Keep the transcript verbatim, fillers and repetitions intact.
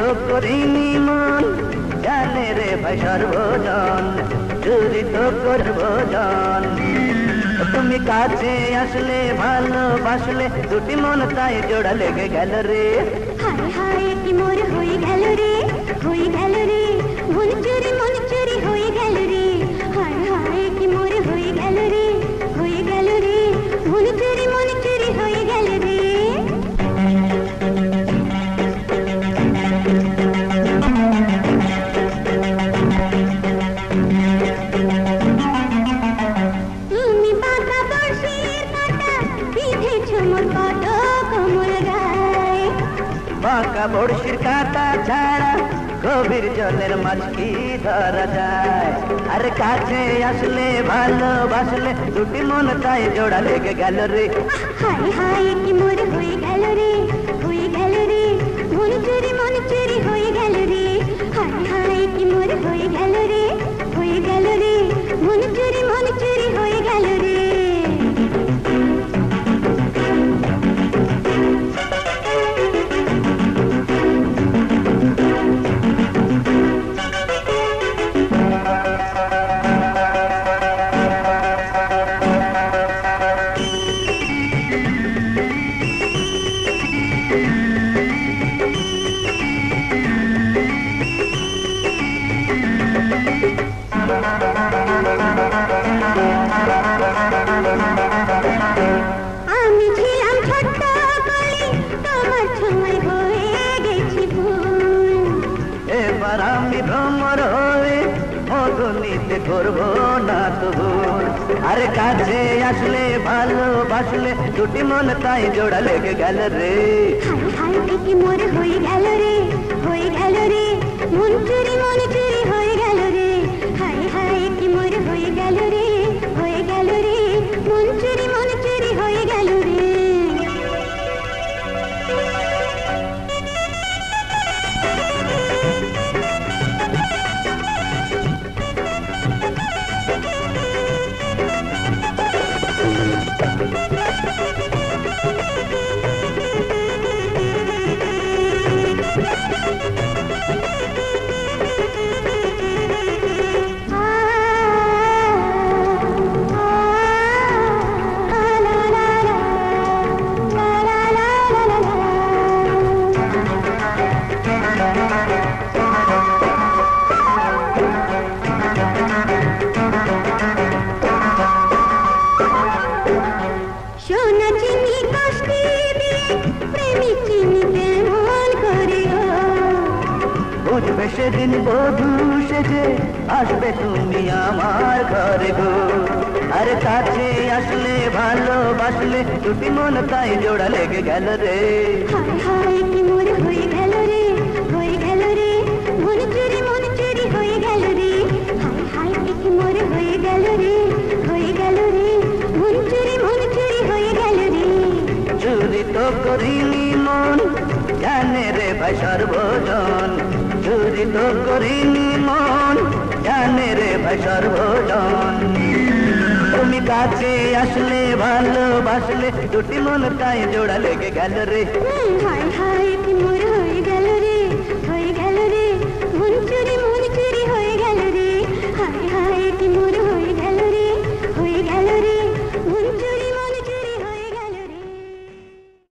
তো করিনি মন জানে রে ভাই সর্বজন চুরি তো করবো জন তুমি কাছে আসলে ভালোবাসলে দুটি মন তাই জোড়া লেগে গেল রে হায় হায় কি মোর হয়ে গেল রে হয়ে গেল রে মন চুরি মন চুরি হয়ে গেল রে হায় হায় কি মোর হয়ে গেল রে হয়ে গেল রে মন চুরি মন চুরি হয়ে গেল রে তুমি বাঁকা বর্ষের কাঁটা বিঁধেছ মোর কত কোমল গায়ে বাঁকা বড়শির কাঁটা ছাড়া গভীর জলের মাছ কি ধরা যায় আর কাছে আসলে ভালোবাসলে দুটি মন তাই জোড়া লেগে গেল রে হায় হায় কি মোর হয়ে গেল রে হয়ে গেল রে মন চুরি মন চুরি হয়ে গেল রে হায় হায় কি মোর হয়ে গেল রে হয়ে গেল রে মন চুরি মন চুরি হয়ে গেল রে আমি ছিলাম ছোট্ট কলি তোমার ছোঁয়ায় হয়ে গেছি ফুল এবার আমি ভ্রমর হয়ে মধুনিতে করবো না তো ভুল আর কাছে আসলে ভালোবাসলে দুটি মন তাই জোড়া লেগে গেল রে হায় হায় কি মোর হয়ে গেল রে হয়ে গেল রে মন চুরি মন চুরি হয়ে গেল রে হায় হায় কি মোর হয়ে গেল রে হয়ে গেল রে মন চুরি মন চুরি হয়ে গেল রে সোনা চিনি কষ্টে দিয়ে প্রেমিক চিনি কেমন করে গো বুঝবে সেদিন বধূ সেজে আসবে তুমি আমার ঘরে গো আর কাছে আসলে ভালোবাসলে দুটি মন তাই জোড়া লেগে গেল রে হায় হায় কি মোর হয়ে গেল রে হয়ে গেল রে মন চুরি মন চুরি হয়ে গেল রে হায় হায় কি মোর হয়ে গেল রে হয়ে গেল রে মন চুরি মন চুরি হয়ে গেল রে চুরি তো করিনি মন জানে রে ভাই সর্বজন চুরি তো করিনি মন জানে রে ভাই সর্বজন তুমি কাছে আসলে ভালোবাসলে দুটি মন তাই জোড়া লেগে গেল রে হায় হায় কি মোর হয়ে গেল রে